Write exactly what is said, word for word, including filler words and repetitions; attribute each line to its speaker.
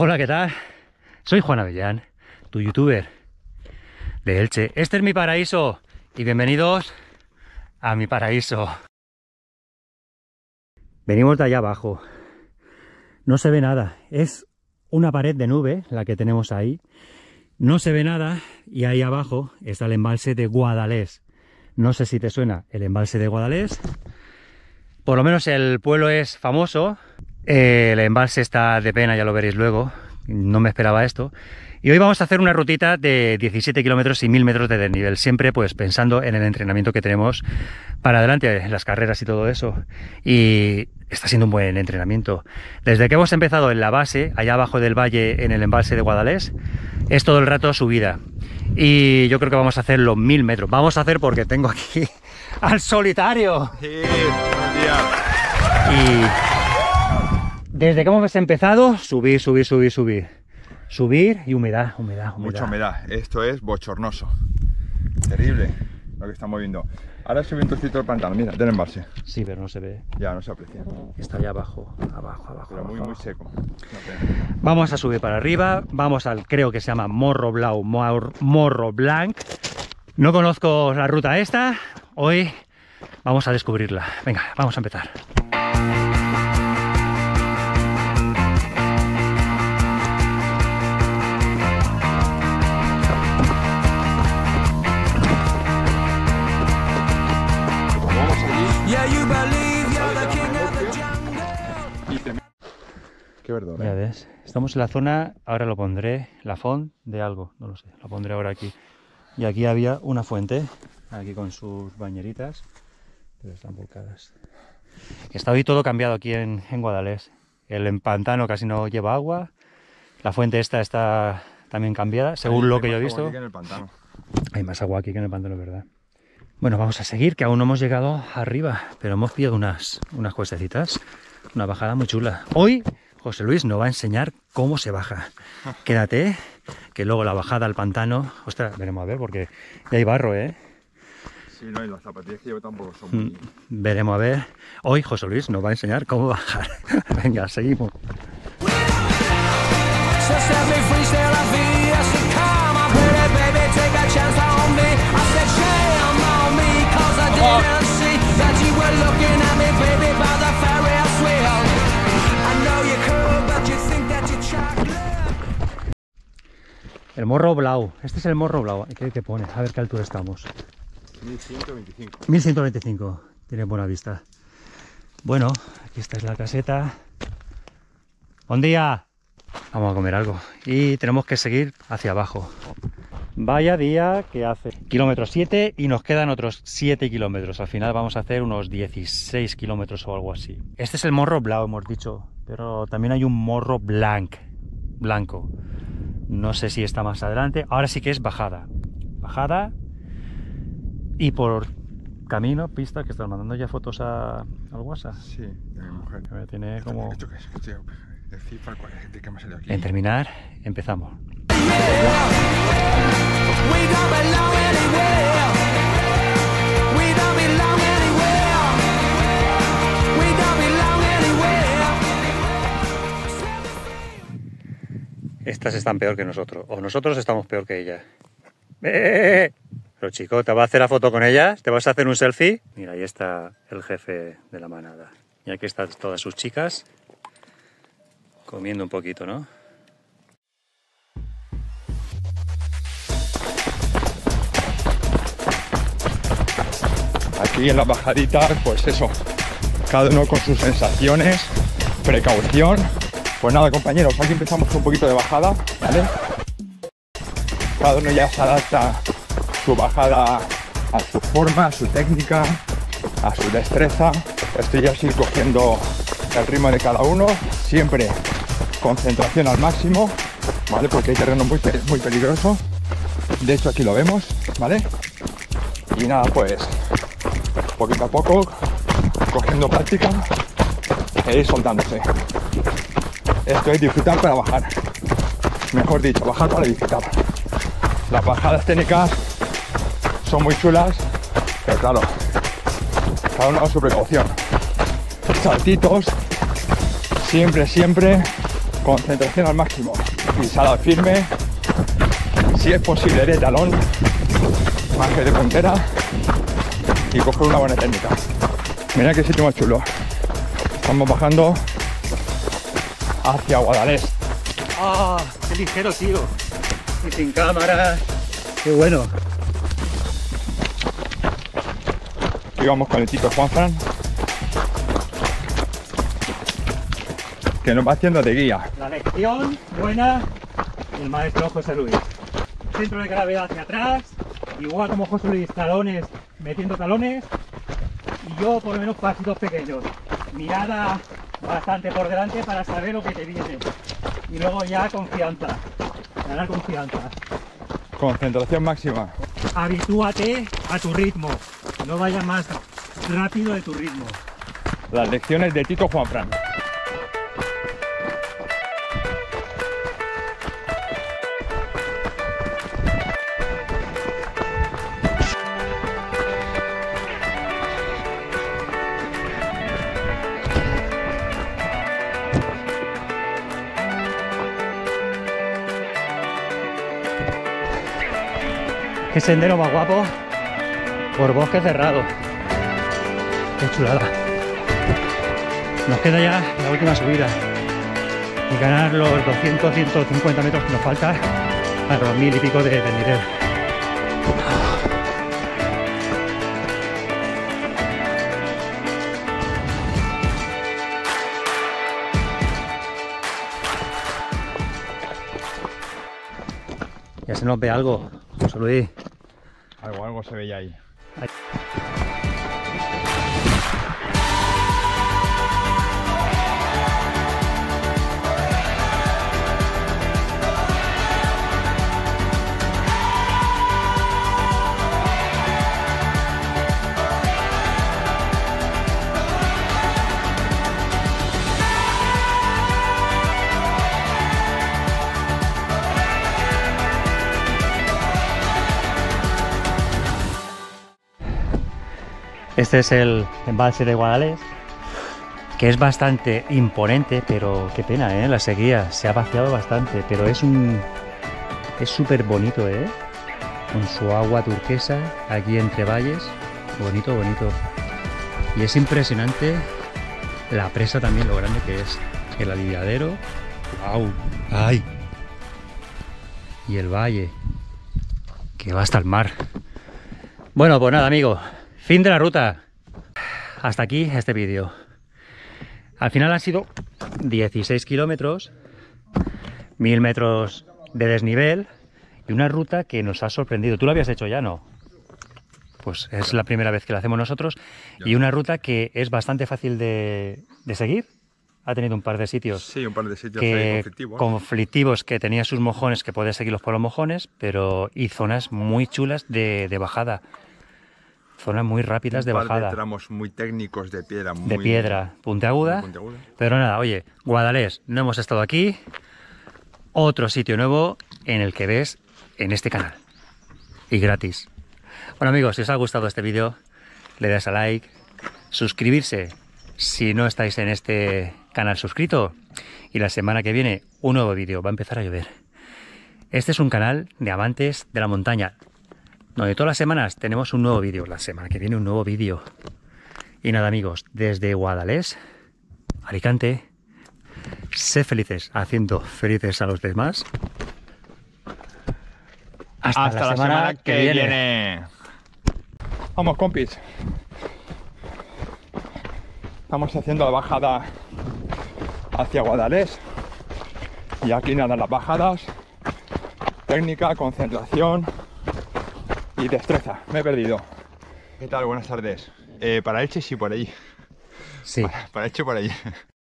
Speaker 1: Hola, ¿qué tal? Soy Juan Avellán, tu youtuber de Elche. Este es mi paraíso y bienvenidos a mi paraíso. Venimos de allá abajo. No se ve nada. Es una pared de nube la que tenemos ahí. No se ve nada y ahí abajo está el embalse de Guadalés. No sé si te suena el embalse de Guadalés. Por lo menos el pueblo es famoso. El embalse está de pena, ya lo veréis luego. No me esperaba esto. Y hoy vamos a hacer una rutita de diecisiete kilómetros y mil metros de desnivel. Siempre pues pensando en el entrenamiento que tenemos para adelante, las carreras y todo eso. Y está siendo un buen entrenamiento. Desde que hemos empezado en la base, allá abajo del valle, en el embalse de Guadalés, es todo el rato subida. Y yo creo que vamos a hacer los mil metros. Vamos a hacer porque tengo aquí al solitario.
Speaker 2: Sí, buen día.
Speaker 1: Y desde que hemos empezado, subir, subir, subir, subir. Subir y humedad, humedad, humedad.
Speaker 2: Mucha humedad. Esto es bochornoso. Terrible lo que estamos viendo. Ahora sube un trocito del pantano, mira, del embalse.
Speaker 1: Sí, pero no se ve.
Speaker 2: Ya, no se aprecia.
Speaker 1: Está allá abajo, abajo, abajo.
Speaker 2: Pero
Speaker 1: abajo,
Speaker 2: muy,
Speaker 1: abajo.
Speaker 2: muy seco.
Speaker 1: Vamos a subir para arriba. Vamos al, creo que se llama Morro Blau, Mor, Morro Blanc. No conozco la ruta esta. Hoy vamos a descubrirla. Venga, vamos a empezar.
Speaker 2: Qué verdura.
Speaker 1: Ya ves, estamos en la zona, ahora lo pondré, la font de algo, no lo sé, lo pondré ahora aquí. Y aquí había una fuente, aquí con sus bañeritas, pero están volcadas. Está hoy todo cambiado aquí en, en Guadalés. El pantano casi no lleva agua, la fuente esta está también cambiada, según
Speaker 2: Hay-
Speaker 1: lo
Speaker 2: hay
Speaker 1: que yo he
Speaker 2: más
Speaker 1: visto.
Speaker 2: agua aquí que en el pantano.
Speaker 1: Hay más agua aquí que en el pantano, ¿verdad? Bueno, vamos a seguir, que aún no hemos llegado arriba, pero hemos pillado unas, unas cuestecitas, una bajada muy chula. Hoy José Luis nos va a enseñar cómo se baja. Quédate, que luego la bajada al pantano... Ostras, veremos a ver, porque ya hay barro, ¿eh?
Speaker 2: Sí, no, y las zapatillas que llevo tampoco son muy...
Speaker 1: Veremos a ver. Hoy José Luis nos va a enseñar cómo bajar. Venga, seguimos. El Morro Blau. Este es el Morro Blau. ¿Qué, qué pone? A ver qué altura estamos.
Speaker 2: mil ciento veinticinco.
Speaker 1: mil ciento veinticinco. Tiene buena vista. Bueno, aquí está es la caseta. ¡Buen día! Vamos a comer algo. Y tenemos que seguir hacia abajo. Vaya día que hace. Kilómetro siete y nos quedan otros siete kilómetros. Al final vamos a hacer unos dieciséis kilómetros o algo así. Este es el Morro Blau, hemos dicho. Pero también hay un Morro Blanc. Blanco. No sé si está más adelante. Ahora sí que es bajada. Bajada. Y por camino, pista, que están mandando ya fotos a, al WhatsApp.
Speaker 2: Sí, de mi mujer.
Speaker 1: Me tiene como...
Speaker 2: ¿Esto qué es? Esto de FIFA, ¿cuál es? ¿De qué me ha salido aquí?
Speaker 1: En terminar, empezamos. Estas están peor que nosotros, o nosotros estamos peor que ellas. ¡Eh! Pero chico, ¿te vas a hacer la foto con ellas? ¿Te vas a hacer un selfie? Mira, ahí está el jefe de la manada. Y aquí están todas sus chicas comiendo un poquito, ¿no?
Speaker 2: Aquí en las bajaditas, pues eso, cada uno con sus sensaciones, precaución. Pues nada, compañeros, aquí empezamos con un poquito de bajada, ¿vale? Cada uno ya se adapta su bajada a su forma, a su técnica, a su destreza. Estoy ya así cogiendo el ritmo de cada uno, siempre concentración al máximo, ¿vale? Porque hay terreno muy, muy peligroso. De hecho, aquí lo vemos, ¿vale? Y nada, pues poquito a poco, cogiendo práctica e ir soltándose. Esto es disfrutar para bajar. Mejor dicho, bajar para disfrutar. Las bajadas técnicas son muy chulas, pero claro, cada uno a su precaución. Saltitos, siempre, siempre Concentración al máximo. Pisada firme. Si es posible de talón, más que de puntera. Y coger una buena técnica. Mira qué sitio más chulo. Estamos bajando hacia Guadalest.
Speaker 1: ¡Ah! Oh, ¡qué ligero, tío! Y sin cámara. ¡Qué bueno!
Speaker 2: Aquí vamos con el Tito Juanfran, que nos va haciendo de guía.
Speaker 1: La lección buena y el maestro José Luis. Centro de gravedad hacia atrás, igual como José Luis, talones, metiendo talones, y yo por lo menos pasitos pequeños. Mirada bastante por delante para saber lo que te viene. Y luego ya confianza, ganar confianza.
Speaker 2: Concentración máxima.
Speaker 1: Habitúate a tu ritmo, no vayas más rápido de tu ritmo.
Speaker 2: Las lecciones de Tito Juanfran.
Speaker 1: Qué sendero más guapo por bosque cerrado. Qué chulada. Nos queda ya la última subida y ganar los doscientos a ciento cincuenta metros que nos falta a los mil y pico de desnivel. Ya se nos ve algo, José Luis.
Speaker 2: Algo, algo se veía ahí.
Speaker 1: Ahí. Este es el embalse de Guadalest, que es bastante imponente, pero qué pena, ¿eh? La sequía se ha vaciado bastante, pero es un es súper bonito, ¿eh? Con su agua turquesa aquí entre valles, bonito, bonito. Y es impresionante la presa también, lo grande que es, el aliviadero, ¡au! ¡Ay! Y el valle, que va hasta el mar. Bueno, pues nada, amigo. Fin de la ruta. Hasta aquí este vídeo. Al final han sido dieciséis kilómetros, mil metros de desnivel y una ruta que nos ha sorprendido. ¿Tú lo habías hecho ya, no? Pues es la primera vez que la hacemos nosotros. Y una ruta que es bastante fácil de, de seguir. Ha tenido un par de sitios,
Speaker 2: sí, un par de sitios
Speaker 1: que,
Speaker 2: conflictivos.
Speaker 1: conflictivos que tenía sus mojones, que puedes seguirlos por los mojones, pero y zonas muy chulas de, de bajada. Zonas muy rápidas
Speaker 2: un
Speaker 1: de
Speaker 2: par
Speaker 1: bajada.
Speaker 2: De tramos muy técnicos de piedra. Muy,
Speaker 1: de piedra puntiaguda,
Speaker 2: puntiaguda. Pero
Speaker 1: nada, oye, Guadalest, no hemos estado aquí. Otro sitio nuevo en el que ves en este canal. Y gratis. Bueno amigos, si os ha gustado este vídeo, le das a like, suscribirse si no estáis en este canal suscrito. Y la semana que viene, un nuevo vídeo. Va a empezar a llover. Este es un canal de amantes de la montaña, donde todas las semanas tenemos un nuevo vídeo. La semana que viene un nuevo vídeo. Y nada amigos, desde Guadalest, Alicante, sé felices haciendo felices a los demás. Hasta,
Speaker 2: Hasta
Speaker 1: la,
Speaker 2: la
Speaker 1: semana,
Speaker 2: semana
Speaker 1: que,
Speaker 2: que
Speaker 1: viene.
Speaker 2: viene. Vamos compis. Estamos haciendo la bajada hacia Guadalest. Y aquí nada, las bajadas. Técnica, concentración y destreza. Me he perdido. ¿Qué tal? Buenas tardes. Eh, para Elche sí, por ahí.
Speaker 1: Sí.
Speaker 2: Para, para Elche por ahí.